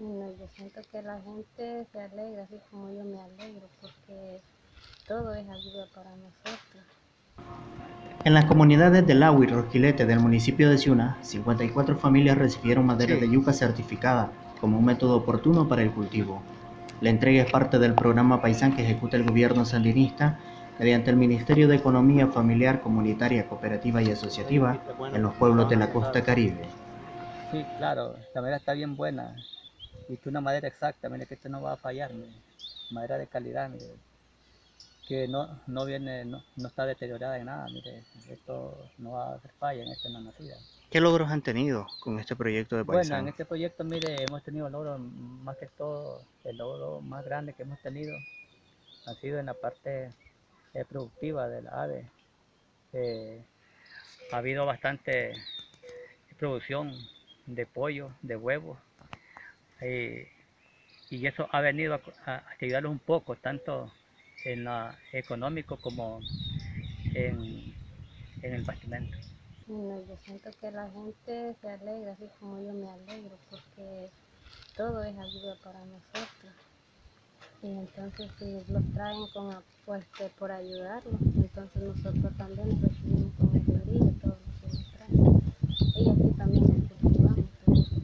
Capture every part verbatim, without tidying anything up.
No, yo siento que la gente se alegra, así como yo me alegro, porque todo es ayuda para nosotros. En las comunidades de Lago y Rosquilete del municipio de Ciuna, cincuenta y cuatro familias recibieron madera de yuca certificada como un método oportuno para el cultivo. La entrega es parte del programa Paisán que ejecuta el gobierno sandinista mediante el Ministerio de Economía Familiar, Comunitaria, Cooperativa y Asociativa en los pueblos de la costa caribe. Sí, claro, la madera está bien buena. Y que una madera exacta, mire que esto no va a fallar, mire. Madera de calidad, mire. Que no, no viene, no, no está deteriorada en nada, mire. Esto no va a hacer falla en esta no nacida. ¿Qué logros han tenido con este proyecto de Bueno, en Paisán? este proyecto, mire, hemos tenido logros, más que todo, el logro más grande que hemos tenido ha sido en la parte eh, productiva del ave. Eh, ha habido bastante producción de pollo, de huevos, eh, y eso ha venido a, a ayudarlos un poco, tanto en lo económico como en, en el bastimento. No, yo siento que la gente se alegra, así como yo me alegro, porque todo es ayuda para nosotros. Y entonces si los traen con apuesta por ayudarlos, entonces nosotros también recibimos con alegría todo lo que nos traen. Y así también nos cultivamos todo eso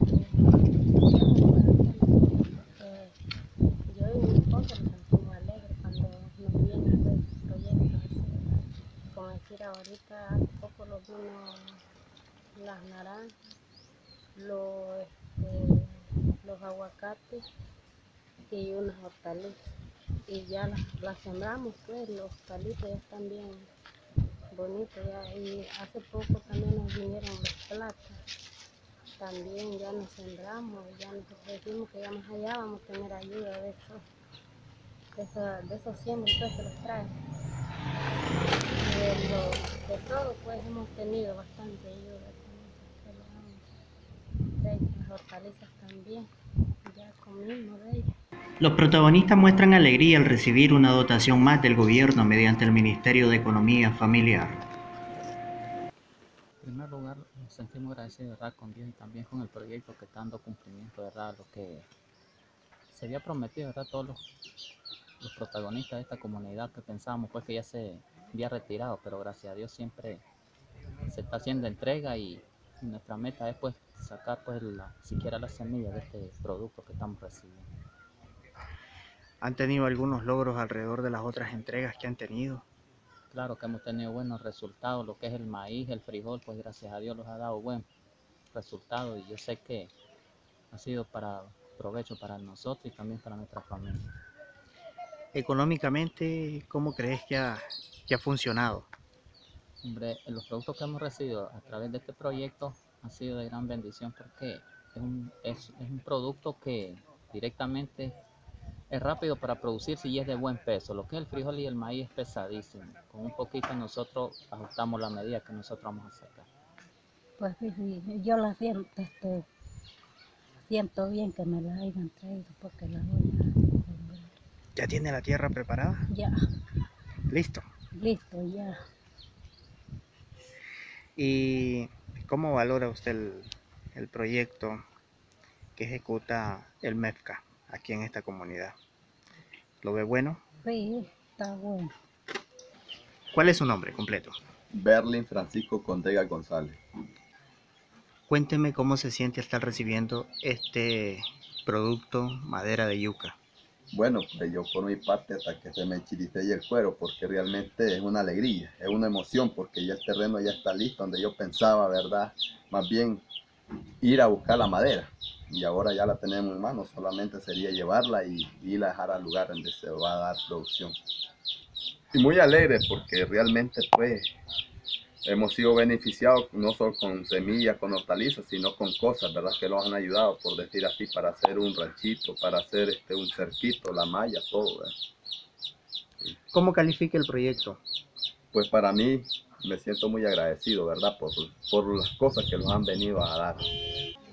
porque yo y mi esposo nos sentimos alegres cuando nos vienen pues, proyectos así, ¿verdad? Como decir ahorita, hace poco los vino las naranjas, los, este, los aguacates y unas hortalizas. Y ya las, las sembramos, pues los hortalizas ya están bien bonitos. Ya. Y hace poco también nos vinieron los plátanos. También ya nos sembramos, ya nosotros decimos que ya más allá vamos a tener ayuda de esos, de esos, de esos siembros pues, que los traen. De, lo, de todo pues hemos tenido bastante ayuda con eso, de las hortalizas también, ya comimos de ellas. Los protagonistas muestran alegría al recibir una dotación más del gobierno mediante el Ministerio de Economía Familiar. En primer lugar, nos sentimos agradecidos, ¿verdad?, con Dios y también con el proyecto que está dando cumplimiento, ¿verdad?, lo que se había prometido, ¿verdad?, todos los, los protagonistas de esta comunidad que pensábamos pues que ya se había retirado, pero gracias a Dios siempre se está haciendo entrega y, y nuestra meta es pues sacar pues la, siquiera la semilla de este producto que estamos recibiendo. ¿Han tenido algunos logros alrededor de las otras entregas que han tenido? Claro que hemos tenido buenos resultados, lo que es el maíz, el frijol, pues gracias a Dios los ha dado buen resultado y yo sé que ha sido para provecho para nosotros y también para nuestra familia. Económicamente, ¿cómo crees que ha, que ha funcionado? Hombre, los productos que hemos recibido a través de este proyecto han sido de gran bendición porque es un, es, es un producto que directamente es rápido para producirse y es de buen peso. Lo que es el frijol y el maíz es pesadísimo. Con un poquito nosotros ajustamos la medida que nosotros vamos a sacar. Pues sí, yo la siento, este, siento bien que me la hayan traído porque la voy a sembrar. ¿Ya tiene la tierra preparada? Ya. Listo. Listo, ya. ¿Y cómo valora usted el, el proyecto que ejecuta el MEFCA aquí en esta comunidad? ¿Lo ve bueno? Sí, está bueno. ¿Cuál es su nombre completo? Berlin Francisco Condega González. Cuénteme cómo se siente estar recibiendo este producto madera de yuca. Bueno, pues yo por mi parte hasta que se me chiricella el cuero porque realmente es una alegría, es una emoción porque ya el terreno ya está listo donde yo pensaba, ¿verdad? Más bien ir a buscar la madera y ahora ya la tenemos en mano, solamente sería llevarla y ir a dejar al lugar donde se va a dar producción. Y muy alegre porque realmente pues hemos sido beneficiados no solo con semillas, con hortalizas, sino con cosas, ¿verdad? Que nos han ayudado, por decir así, para hacer un ranchito, para hacer este, un cerquito, la malla, todo, ¿verdad? ¿Cómo califica el proyecto? Pues para mí me siento muy agradecido, ¿verdad? Por, por las cosas que nos han venido a dar.